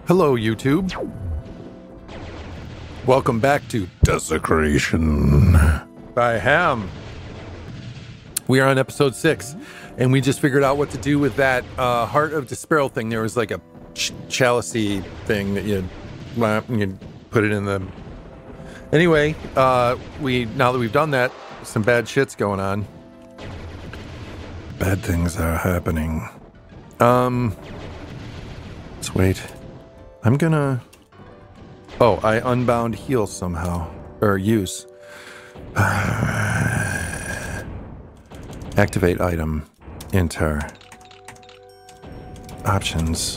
Hello, YouTube. Welcome back to Desecration by Ham. We are on episode 6, and we just figured out what to do with that Heart of Despair thing. There was like a chalicey thing that you'd put it in the... Anyway, now that we've done that, some bad shit's going on. Bad things are happening. Let's wait. I'm gonna... Oh, I unbound heal somehow. Or use. Activate item. Enter. Options.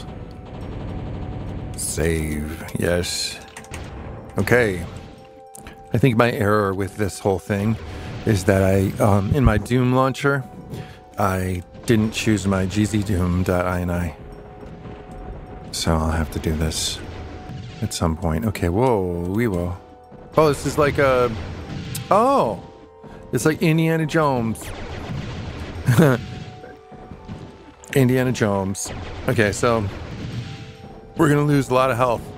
Save. Yes. Okay. I think my error with this whole thing is that I, in my Doom launcher, I didn't choose my gzdoom.ini. So I'll have to do this at some point. Okay, whoa, we will. Oh, this is like a... Oh! It's like Indiana Jones. Indiana Jones. Okay, so we're gonna lose a lot of health.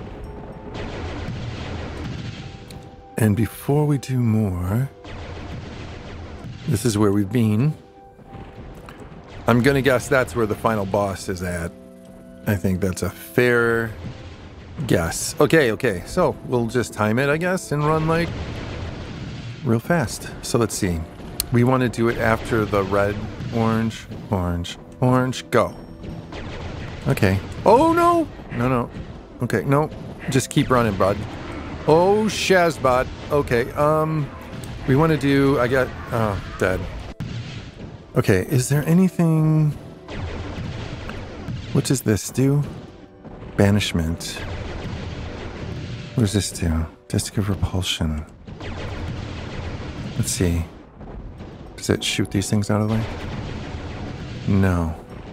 And before we do more, this is where we've been. I'm gonna guess that's where the final boss is at. I think that's a fair guess. Okay, so we'll just time it, I guess, and run like real fast. So let's see. We want to do it after the red, orange, go. Okay. Oh, no. No. Okay, no. Just keep running, bud. Oh, Shazbot. Okay, we want to do... dead. Okay, is there anything... What does this do? Banishment. What does this do? Disc of repulsion. Let's see. Does it shoot these things out of the way? No.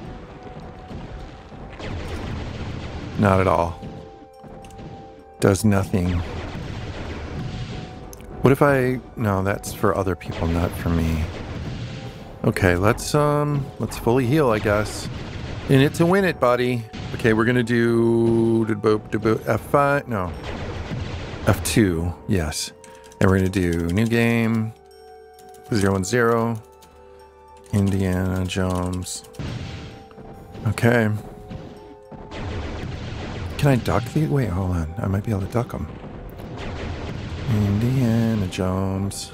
Not at all. Does nothing. What if I... No, that's for other people, not for me. Okay, let's fully heal, I guess. In it to win it, buddy. Okay, we're gonna do F5. No, F2. Yes, and we're gonna do new game 010. Indiana Jones. Okay. Can I duck these? Wait, hold on. I might be able to duck them. Indiana Jones.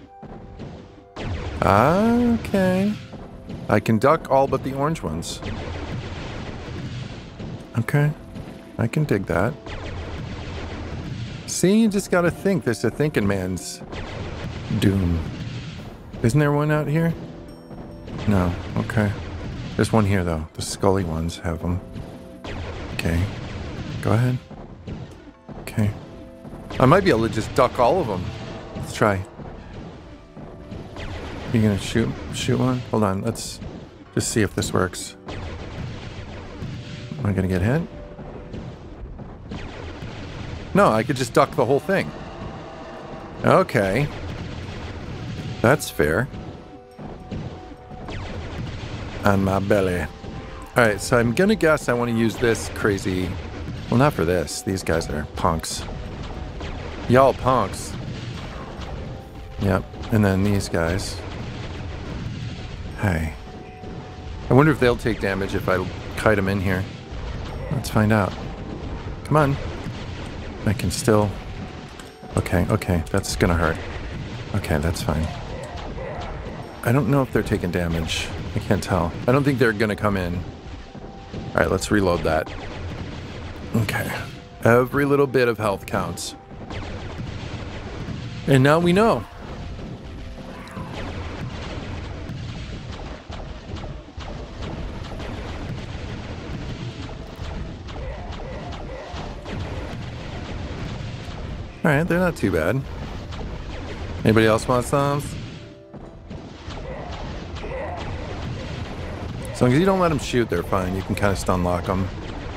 Okay. I can duck all but the orange ones. Okay, I can dig that. See, you just gotta think. There's a thinking man's Doom. Isn't there one out here? No, okay. There's one here, though. The Scully ones have them. Okay, go ahead. Okay. I might be able to just duck all of them. Let's try. You gonna shoot one? Hold on, let's just see if this works. Am I gonna get hit? No, I could just duck the whole thing. Okay. That's fair. On my belly. Alright, so I'm gonna guess I want to use this crazy... Well, not for this. These guys are punks. Y'all punks. Yep, and then these guys. Hey. I wonder if they'll take damage if I kite them in here. Let's find out. Come on. I can still... Okay, that's gonna hurt. Okay, that's fine. I don't know if they're taking damage. I can't tell. I don't think they're gonna come in. Alright, let's reload that. Okay. Every little bit of health counts. And now we know. Alright, they're not too bad. Anybody else want some? As long as you don't let them shoot, they're fine. You can kind of stun lock them.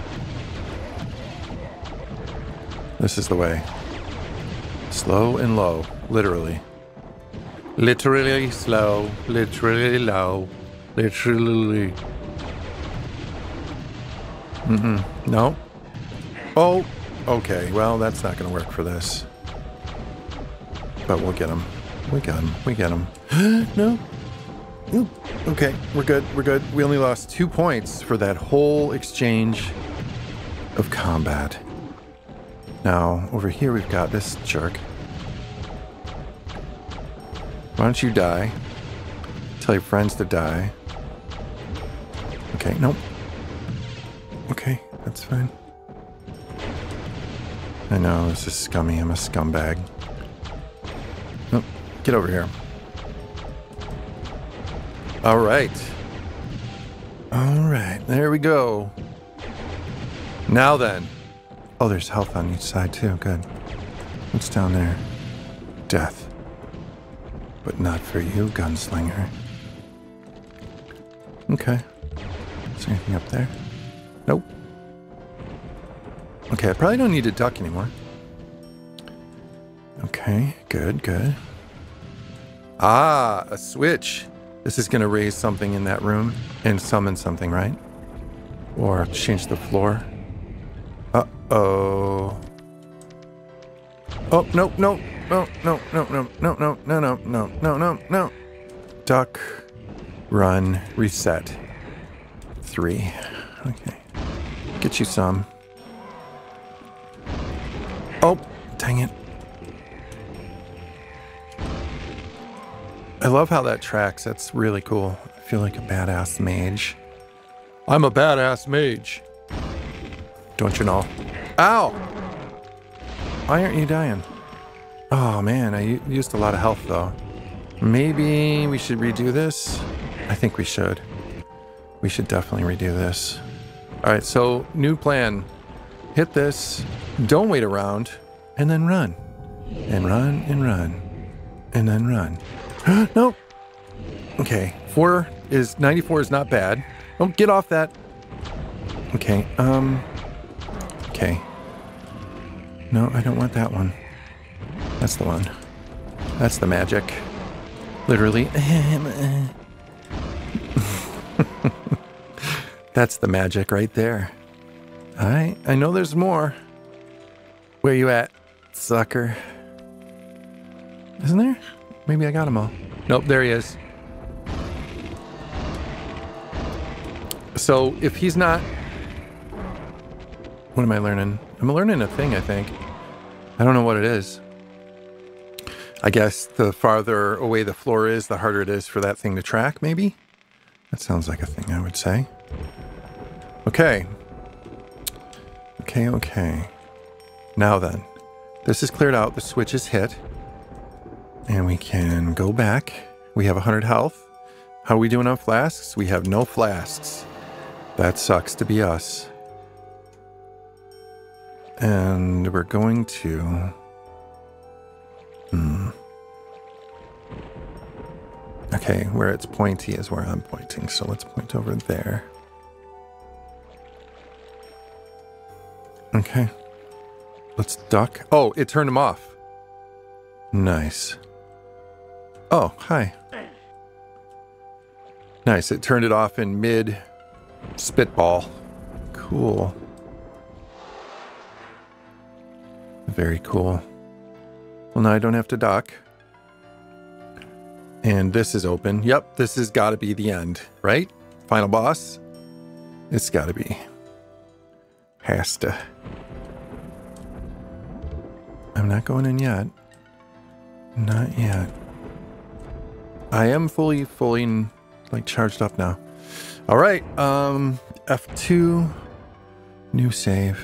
This is the way. Slow and low, literally. Literally slow, literally low, literally. No. Oh, okay. Well, that's not going to work for this. But we'll get him. We got him. We get him. No. Ooh. Okay, we're good. We're good. We only lost 2 points for that whole exchange of combat. Now, over here we've got this jerk. Why don't you die? Tell your friends to die. Okay, nope. Okay, that's fine. I know, this is scummy. I'm a scumbag. Nope, get over here. All right. All right, there we go. Now then. Oh, there's health on each side too. Good. What's down there? Death. But not for you, gunslinger. Okay. Is there anything up there? Nope. Okay, I probably don't need to duck anymore. Okay, good, good. Ah, a switch. This is going to raise something in that room and summon something, right? Or change the floor. Uh-oh. Oh, no, no, no, no, no, no, no, no, no, no, no, no, no, no. Duck, run, reset. 3. Okay. Get you some. Oh, dang it. I love how that tracks. That's really cool. I feel like a badass mage. I'm a badass mage. Don't you know? Ow! Why aren't you dying? Oh man, I used a lot of health though. Maybe we should redo this? I think we should. We should definitely redo this. Alright, so new plan. Hit this, don't wait around, and then run. And run, and run. And then run. Nope. Okay, 94 is not bad. Don't get off that. Okay, okay. No, I don't want that one. That's the one. That's the magic. Literally. That's the magic right there. Alright, I know there's more. Where you at, sucker? Isn't there? Maybe I got them all. Nope, there he is. So if he's not... What am I learning? I'm learning a thing, I think. I don't know what it is. I guess the farther away the floor is, the harder it is for that thing to track, maybe? That sounds like a thing I would say. Okay. Okay, okay. Now then. This is cleared out. The switch is hit. And we can go back. We have 100 health. How are we doing on flasks? We have no flasks. That sucks to be us. And we're going to... Okay, where it's pointy is where I'm pointing. So let's point over there. Okay. Let's duck. Oh, it turned him off. Nice. Oh, hi. Nice, it turned it off in mid-spitball. Cool. Very cool. Well, now I don't have to duck. And this is open. Yep, this has got to be the end, right? Final boss? It's got to be. Has to. I'm not going in yet. Not yet. I am fully, like, charged up now. All right, F2, new save.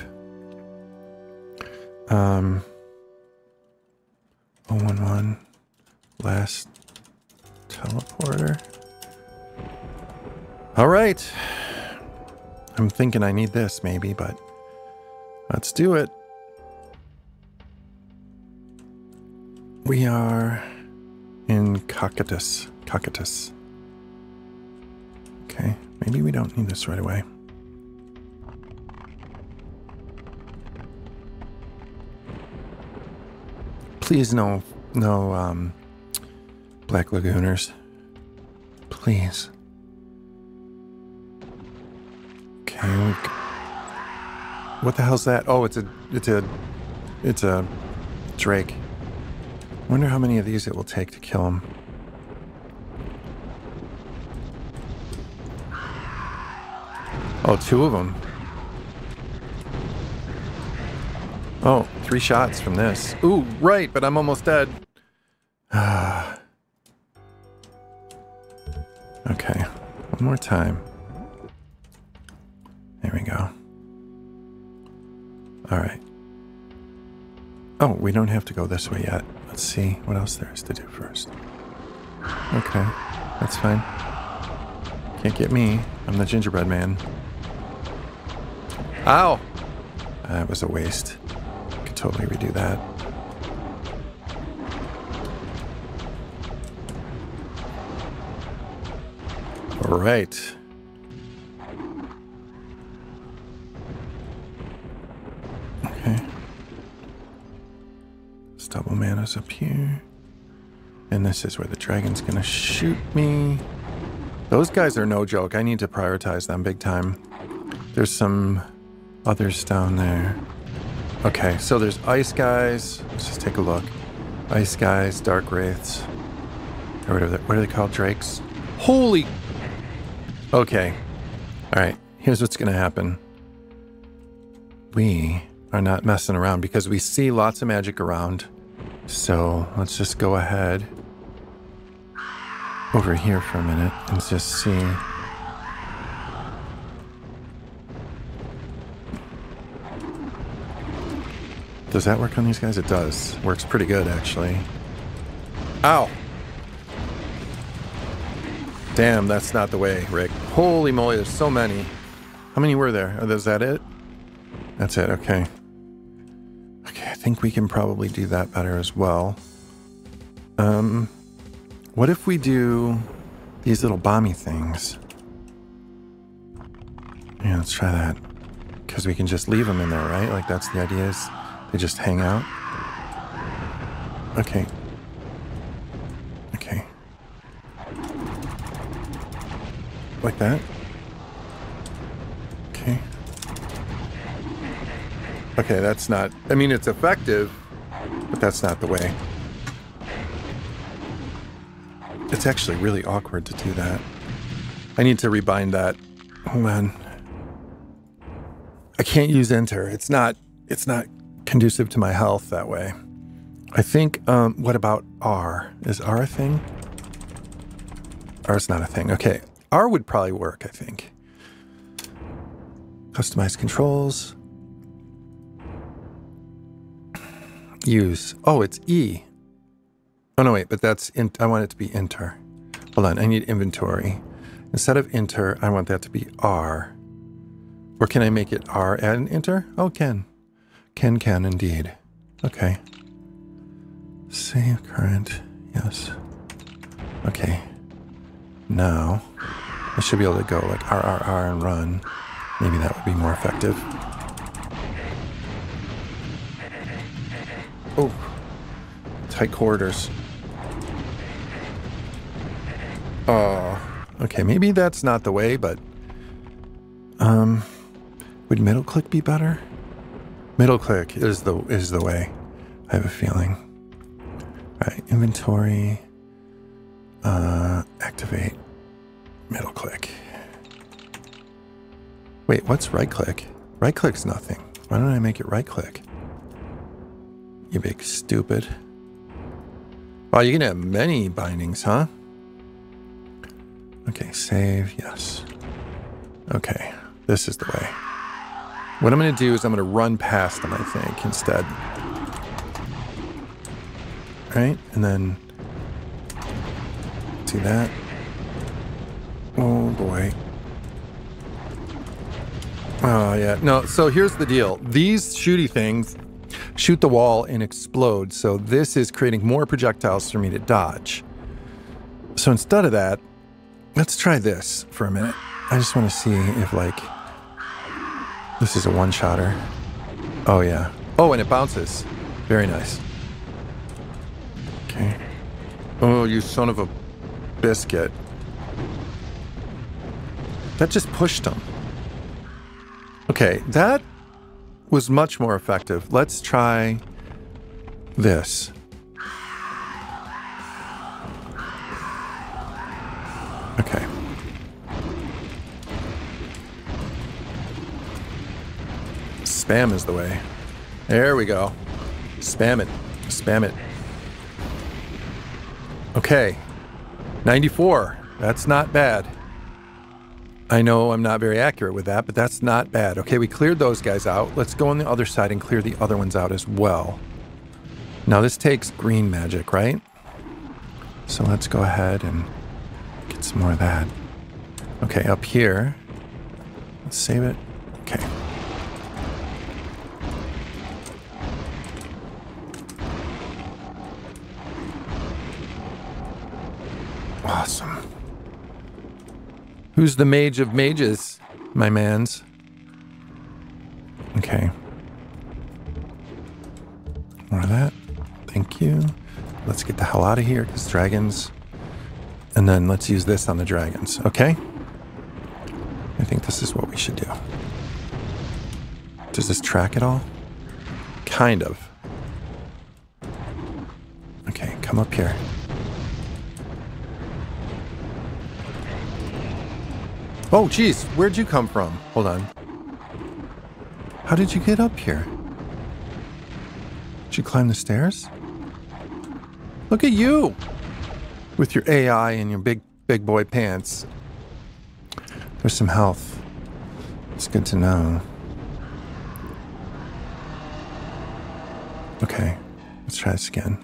011, last teleporter. All right. I'm thinking I need this maybe, but let's do it. We are in Cocytus. Okay, maybe we don't need this right away. Please no Black Lagooners. Please. Okay, What the hell's that? Oh, it's a drake. I wonder how many of these it will take to kill him. Oh, 2 of them. Oh, 3 shots from this. Ooh, right, but I'm almost dead. Okay, one more time. There we go. All right. Oh, we don't have to go this way yet. Let's see what else there is to do first. Okay, that's fine. Can't get me. I'm the gingerbread man. Ow! That was a waste. Could totally redo that. All right. Okay. This double mana's up here. And this is where the dragon's gonna shoot me. Those guys are no joke. I need to prioritize them big time. There's some others down there. Okay, so there's ice guys. Let's just take a look. Ice guys, dark wraiths. Or what are they called? Drakes? Holy... Okay. Alright, here's what's gonna happen. We are not messing around because we see lots of magic around. So let's just go ahead over here for a minute and just see. Does that work on these guys? It does. Works pretty good, actually. Ow! Damn, that's not the way, Rick. Holy moly, there's so many. How many were there? Oh, is that it? That's it, okay. Okay, I think we can probably do that better as well. What if we do these little bomby things? Yeah, let's try that. Because we can just leave them in there, right? Like, that's the idea is they just hang out. Okay. Okay. Like that. Okay. Okay, that's not... I mean, it's effective, but that's not the way. It's actually really awkward to do that. I need to rebind that. Hold on. I can't use enter. It's not conducive to my health that way. I think, what about R? Is R a thing? R is not a thing. Okay. R would probably work, I think. Customize controls. Use. Oh, it's E. Oh, no, wait, but that's... I want it to be enter. Hold on, I need inventory. Instead of enter, I want that to be R. Or can I make it R and enter? Oh, can. Can indeed. Okay. Save current. Yes. Okay. Now, I should be able to go like R and run. Maybe that would be more effective. Oh. Tight corridors. Oh. Okay, maybe that's not the way, but... would middle click be better? Middle click is the way. I have a feeling. Alright, inventory. Activate. Middle click. Wait, what's right click? Right click's nothing. Why don't I make it right click? You big stupid. Wow, you can have many bindings, huh? Okay, save, yes. Okay, this is the way. What I'm going to do is I'm going to run past them, I think, instead. Right? And then... see that? Oh, boy. Oh, yeah. No, so here's the deal. These shooty things shoot the wall and explode, so this is creating more projectiles for me to dodge. So instead of that, let's try this for a minute. I just want to see if, like... this is a one-shotter. Oh, yeah. Oh, and it bounces. Very nice. Okay. Oh, you son of a biscuit. That just pushed him. Okay, that was much more effective. Let's try this. Okay. Spam is the way. There we go. Spam it. Spam it. Okay. 94. That's not bad. I know I'm not very accurate with that, but that's not bad. Okay, we cleared those guys out. Let's go on the other side and clear the other ones out as well. Now this takes green magic, right? So let's go ahead and get some more of that. Okay, up here. Let's save it. Okay. Awesome. Who's the mage of mages, my mans? Okay. More of that. Thank you. Let's get the hell out of here, because dragons... And then let's use this on the dragons, okay? I think this is what we should do. Does this track at all? Kind of. Okay, come up here. Oh, geez, where'd you come from? Hold on. How did you get up here? Did you climb the stairs? Look at you! With your AI and your big boy pants. There's some health. It's good to know. Okay, let's try this again.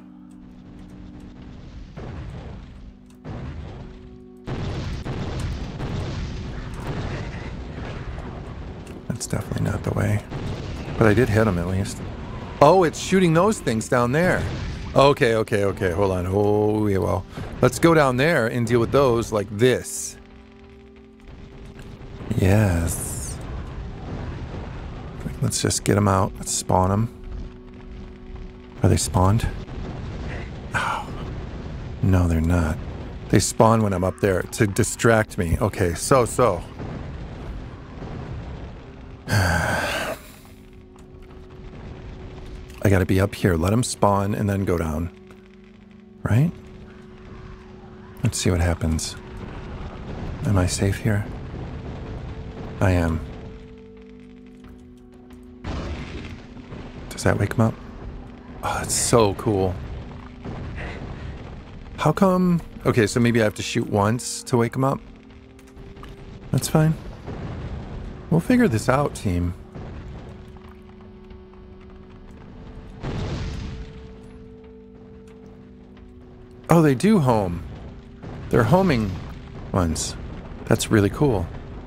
That's definitely not the way. But I did hit him at least. Oh, it's shooting those things down there. Okay, hold on. Oh, yeah, well. Let's go down there and deal with those like this. Yes. Let's just get them out. Let's spawn them. Are they spawned? Oh. No, they're not. They spawn when I'm up there to distract me. Okay, so. I gotta be up here. Let them spawn and then go down. Right? Let's see what happens. Am I safe here? I am. Does that wake him up? Oh, that's so cool. How come... Okay, so maybe I have to shoot once to wake him up? That's fine. We'll figure this out, team. Oh, they do home. They're homing ones. That's really cool.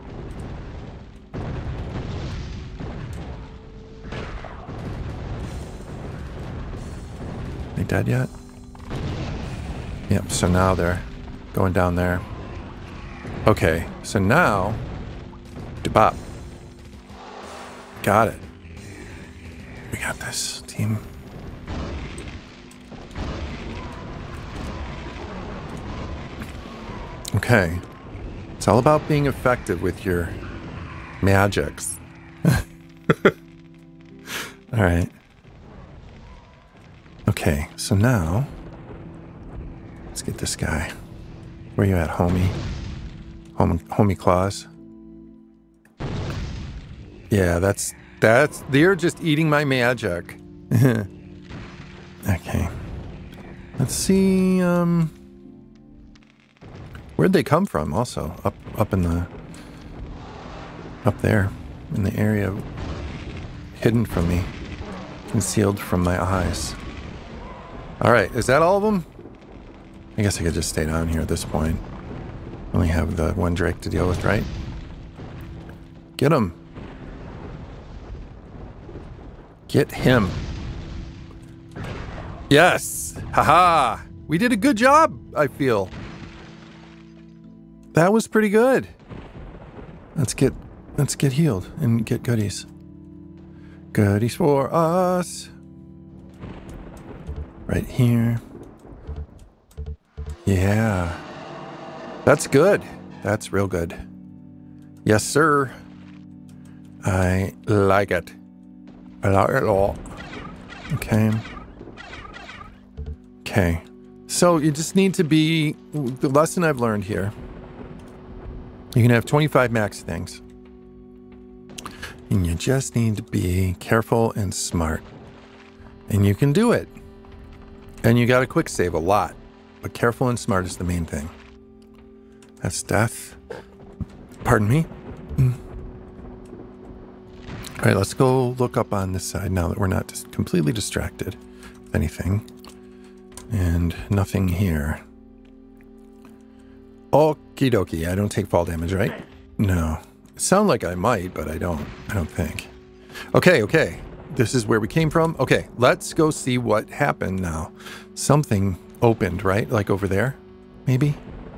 They dead yet? Yep, so now they're going down there. Okay, so now... Debop. Got it. We got this, team. Okay. It's all about being effective with your magics. All right. Okay, so now let's get this guy. Where you at, homie? Homie Claus. Yeah, that's they're just eating my magic. Okay. Let's see, where'd they come from also? Up there in the area hidden from me, concealed from my eyes. All right, is that all of them? I guess I could just stay down here at this point. Only have the one Drake to deal with, right? Get him. Get him. Yes. Haha. We did a good job, I feel. That was pretty good. Let's get healed and get goodies. Goodies for us. Right here. Yeah. That's good. That's real good. Yes, sir. I like it. Okay. Okay. So you just need to be... The lesson I've learned here. You can have 25 max things. And you just need to be careful and smart. And you can do it. And you got to quick save a lot. But careful and smart is the main thing. That's death. Pardon me. All right, let's go look up on this side now that we're not just completely distracted with anything. And nothing here. Okie dokie. I don't take fall damage, right? No. Sound like I might, but I don't think. Okay. This is where we came from. Okay, let's go see what happened now. Something opened, right? Like over there, maybe?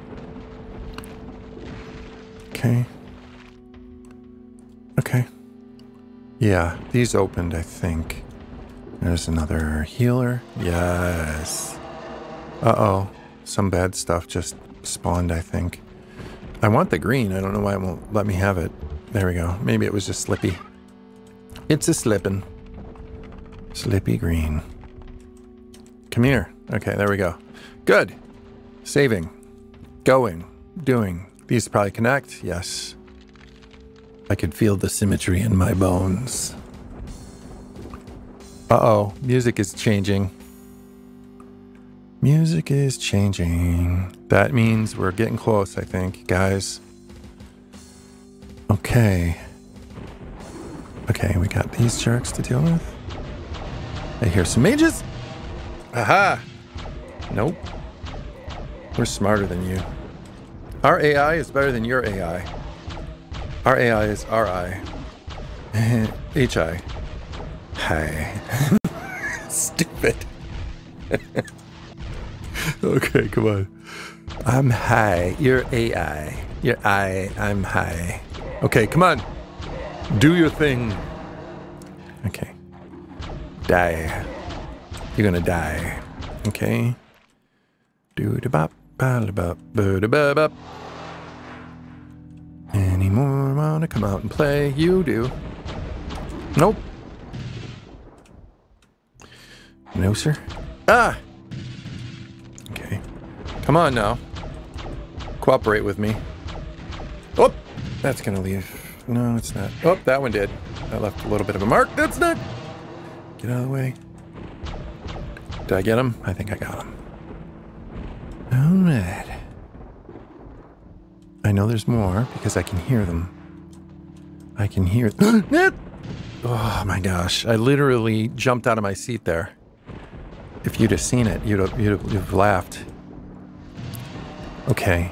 Okay. Yeah, these opened, I think. There's another healer. Yes. Uh-oh. Some bad stuff just spawned, I think. I want the green. I don't know why it won't let me have it. There we go. Maybe it was just slippy. It's a slippin'. Slippy green. Come here. Okay, there we go. Good. Saving. Going. Doing. These probably connect. Yes. I could feel the symmetry in my bones. Uh-oh. Music is changing. Music is changing. That means we're getting close, I think, guys. Okay. Okay, we got these jerks to deal with. I hear some mages. Aha! Nope. We're smarter than you. Our AI is better than your AI. Our AI is RI. HI. Hi. Stupid. Okay, come on. I'm high. You're AI. You're I'm high. Okay, come on. Do your thing. Okay. Die. You're gonna die. Okay. Do-da-bop, ba-da-bop, ba-da-ba-bop. Any more wanna come out and play? You do. Nope. No, sir. Ah! Okay. Come on now. Cooperate with me. Oh! That's gonna leave. No, it's not. Oh, that one did. That left a little bit of a mark. That's not. Get out of the way. Did I get him? I think I got him. All right. I know there's more because I can hear them. I can hear... Oh my gosh. I literally jumped out of my seat there. If you'd have seen it, you'd have laughed. Okay.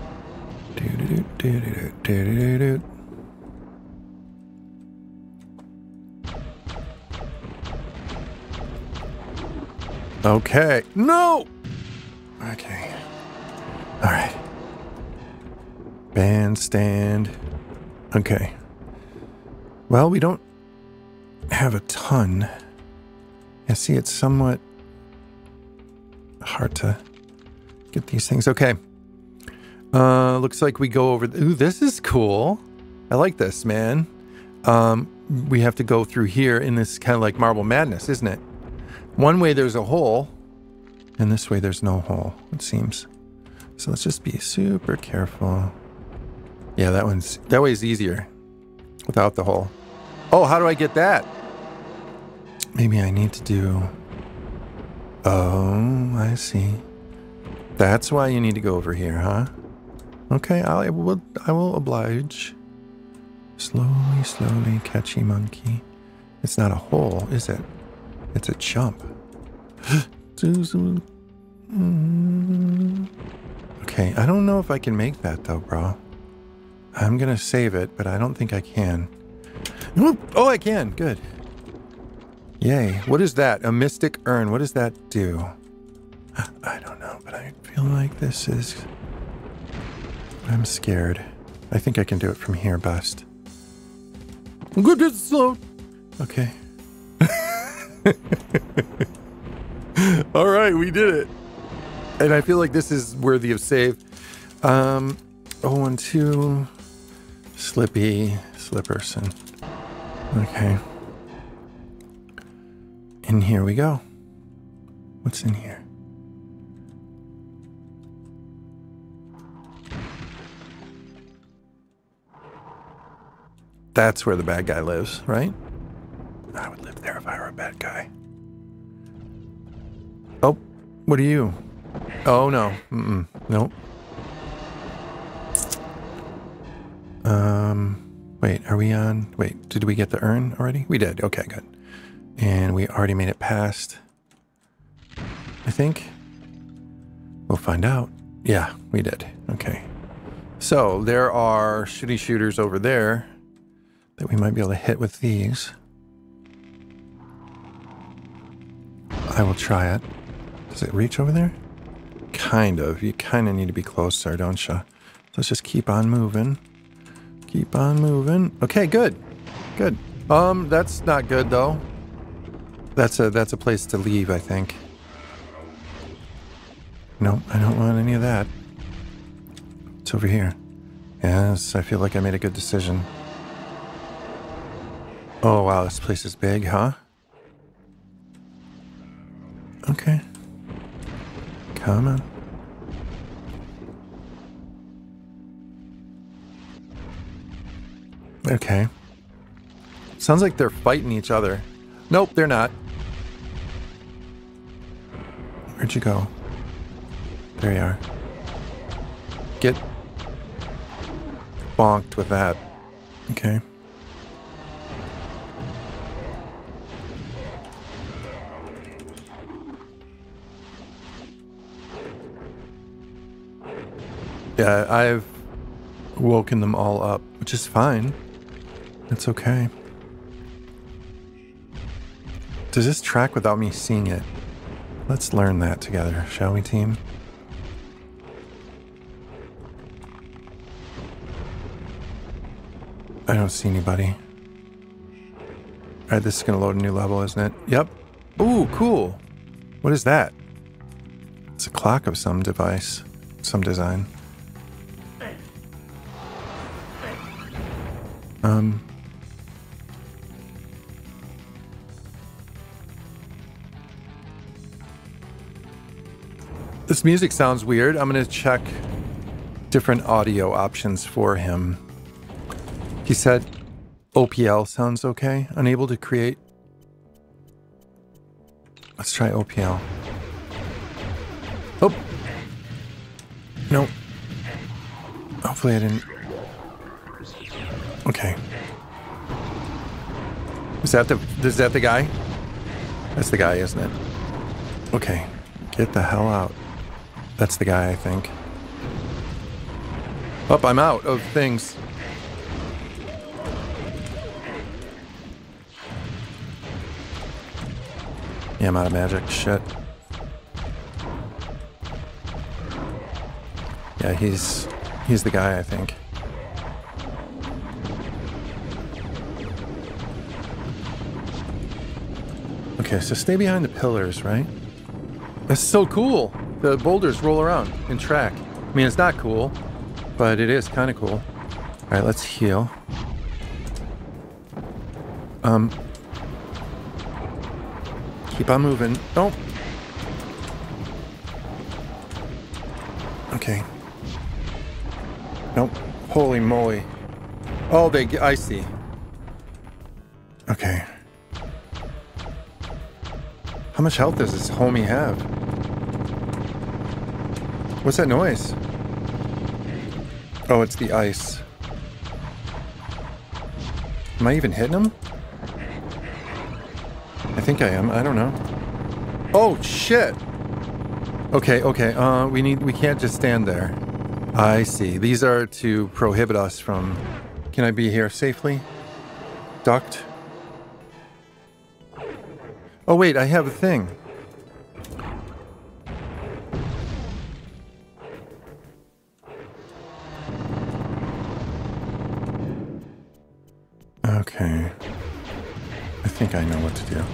Okay. No! Okay. All right. Bandstand. Okay. Well, we don't have a ton. Yeah, see, it's somewhat hard to get these things. Okay. Looks like we go over... Ooh, this is cool. I like this, man. We have to go through here in this kind of like Marble Madness, isn't it? One way there's a hole, and this way there's no hole, it seems. So let's just be super careful. Yeah, that way's easier without the hole. Oh, how do I get that? Maybe I need to do... Oh, I see. That's why you need to go over here, huh? Okay, I will oblige. Slowly, slowly, catchy monkey. It's not a hole, is it? It's a jump. Okay, I don't know if I can make that though, bro. I'm gonna save it, but I don't think I can. Oh, I can. Good. Yay. What is that? A mystic urn. What does that do? I don't know, but I feel like this is... I'm scared. I think I can do it from here best. Good, it's slow. Okay. All right, we did it. And I feel like this is worthy of save. 012 Slippy Slipperson. Okay. in here we go. What's in here? That's where the bad guy lives, right? I would live there if I were a bad guy. Oh, what are you? Oh, no. Nope. Wait, are we on? Wait, did we get the urn already? We did. Okay, good. And we already made it past, I think. We'll find out. Yeah, we did. Okay. So there are shitty shooters over there that we might be able to hit with these. I will try it. Does it reach over there? Kind of. You kind of need to be closer, don't you? Let's just keep on moving. Keep on moving. Okay, good. Good. That's not good though. That's a place to leave, I think. Nope, I don't want any of that. It's over here. Yes, I feel like I made a good decision. Oh wow, this place is big, huh? Okay. Come on. Okay. Sounds like they're fighting each other. Nope, they're not. Where'd you go? There you are. Get bonked with that. Okay. Yeah, I've woken them all up, which is fine. It's okay. Does this track without me seeing it? Let's learn that together, shall we, team? I don't see anybody. Alright, this is gonna load a new level, isn't it? Yep. Ooh, cool. What is that? It's a clock of some device, some design. This music sounds weird. I'm going to check different audio options for him. He said OPL sounds okay. Unable to create. Let's try OPL. Oh. No. Hopefully I didn't. Okay. Is that the guy? That's the guy, isn't it? Okay. Get the hell out. That's the guy, I think. Oh, I'm out of things. Yeah, I'm out of magic. Shit. Yeah, he's the guy, I think. Okay, so stay behind the pillars, right? That's so cool. The boulders roll around and track. I mean, it's not cool, but it is kind of cool. All right, let's heal. Keep on moving. Oh. Okay. Nope. Holy moly. Oh, I see. Okay. How much health does this homie have? What's that noise? Oh, it's the ice. Am I even hitting him? I think I am. I don't know. Oh, shit! Okay, okay. We can't just stand there. I see. These are to prohibit us from... Can I be here safely? Ducked? Oh, wait, I have a thing. Okay. I think I know what to do.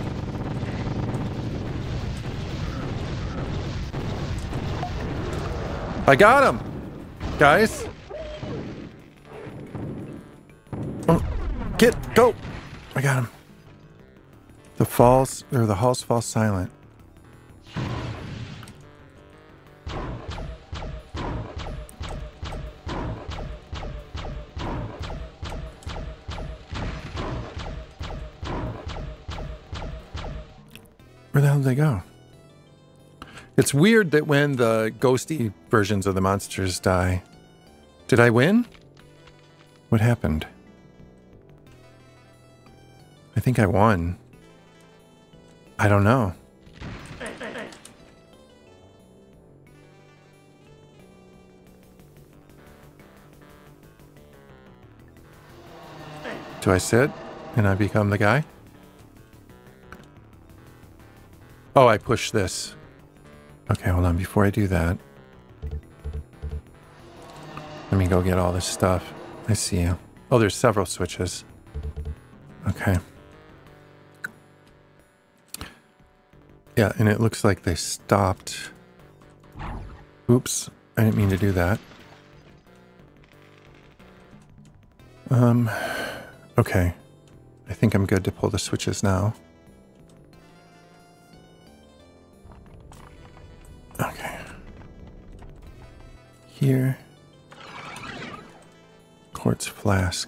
I got him! Guys! Oh, go! I got him. The halls fall silent. Where the hell did they go? It's weird that when the ghosty versions of the monsters die. Did I win? What happened? I think I won. I don't know. Do I sit and I become the guy? Oh, I push this. Okay, hold on. Before I do that, let me go get all this stuff. I see you. Oh, there's several switches. Okay. Yeah, and it looks like they stopped. Oops, I didn't mean to do that. Okay. I think I'm good to pull the switches now. Okay. Here. Quartz flask.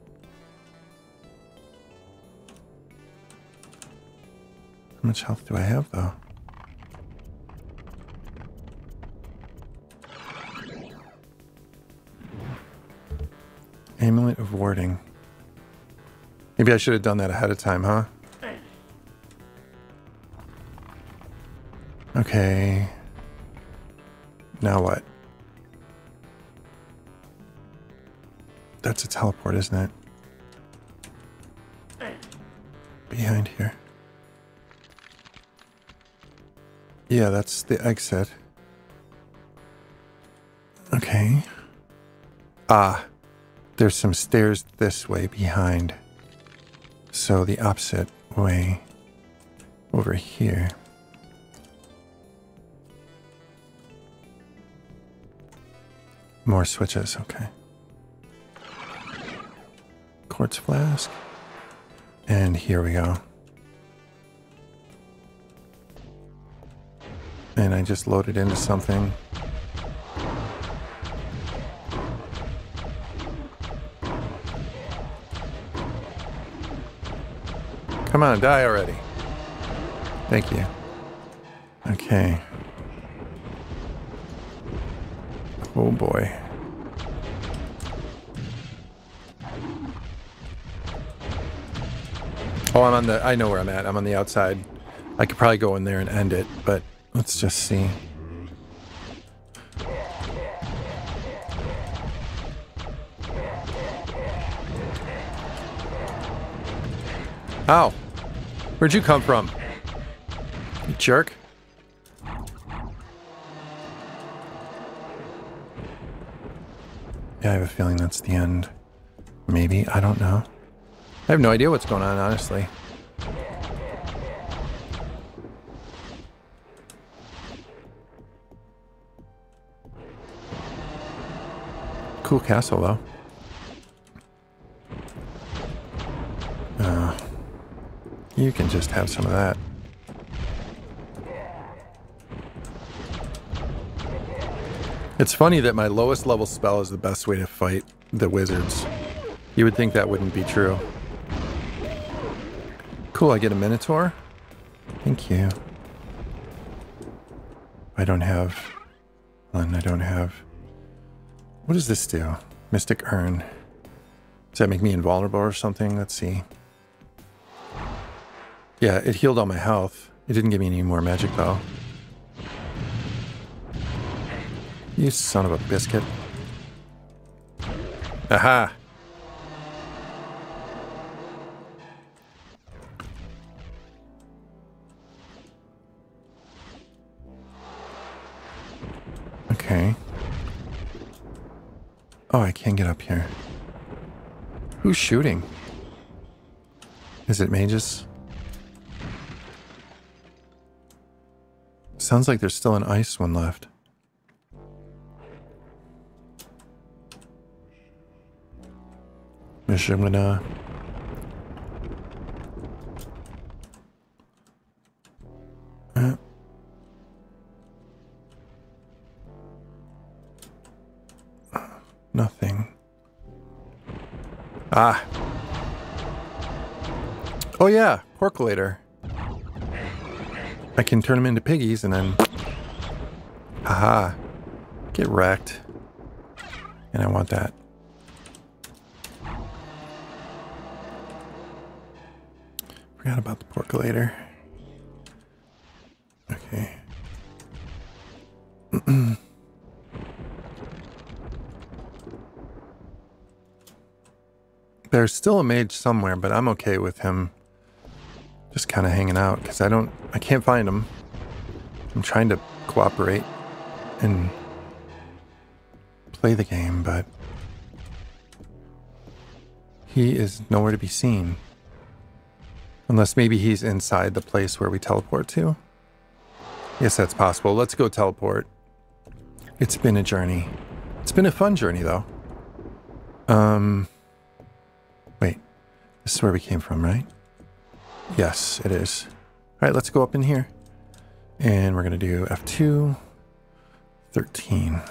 How much health do I have, though? Amulet of warding. Maybe I should have done that ahead of time, huh? Okay. Now what? That's a teleport, isn't it? Behind here. Yeah, that's the exit. Okay. Ah, there's some stairs this way behind. So the opposite way over here. More switches, okay. Quartz flask. And here we go. And I just loaded into something. Come on, die already. Thank you. Okay. Oh boy. Oh, I know where I'm at. I'm on the outside. I could probably go in there and end it, but let's just see. Ow. Where'd you come from? You jerk. Yeah, I have a feeling that's the end. Maybe, I don't know. I have no idea what's going on, honestly. Cool castle, though. You can just have some of that. It's funny that my lowest level spell is the best way to fight the wizards. You would think that wouldn't be true. Cool, I get a Minotaur. Thank you. I don't have one. I don't have... What does this do? Mystic Urn. Does that make me invulnerable or something? Let's see. Yeah, it healed all my health. It didn't give me any more magic, though. You son of a biscuit. Aha! Okay. Oh, I can't get up here. Who's shooting? Is it mages? Sounds like there's still an ice one left. Mishimana. Ah. Oh yeah, porculator. I can turn them into piggies and then... Haha. Get wrecked. And I want that. Forgot about the porculator. Okay. There's still a mage somewhere, but I'm okay with him just kind of hanging out because I can't find him. I'm trying to cooperate and play the game, but he is nowhere to be seen. Unless maybe he's inside the place where we teleport to. Yes, that's possible. Let's go teleport. It's been a journey. It's been a fun journey, though. Wait. This is where we came from, right? Yes, it is. All right, let's go up in here. And we're going to do F2, 13.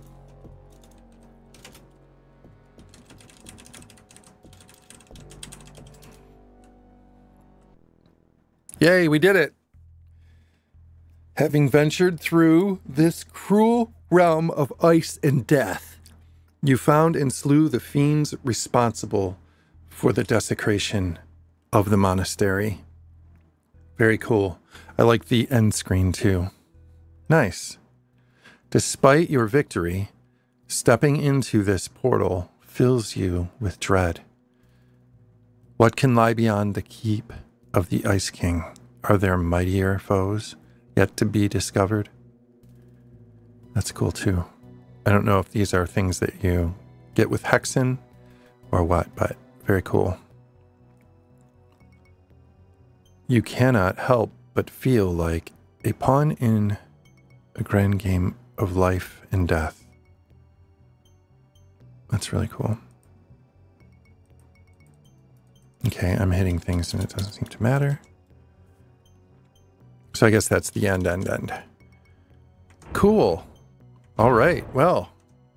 Yay, we did it. Having ventured through this cruel realm of ice and death, you found and slew the fiends responsible for the desecration of the monastery. Very cool. I like the end screen too. Nice. Despite your victory, stepping into this portal fills you with dread. What can lie beyond the keep of the Ice King? Are there mightier foes yet to be discovered? That's cool too. I don't know if these are things that you get with Hexen or what, but very cool. You cannot help but feel like a pawn in a grand game of life and death. That's really cool. Okay, I'm hitting things and it doesn't seem to matter. So I guess that's the end. Cool. All right, well.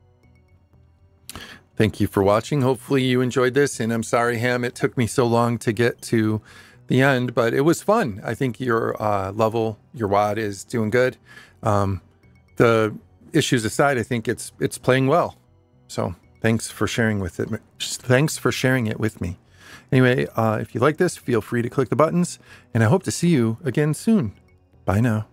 Thank you for watching. Hopefully you enjoyed this, and I'm sorry, Ham, it took me so long to get to the end, but it was fun. I think your level, your WAD is doing good. The issues aside, I think it's playing well. So thanks for sharing with it. Thanks for sharing it with me. Anyway, if you like this, feel free to click the buttons, and I hope to see you again soon. Bye now.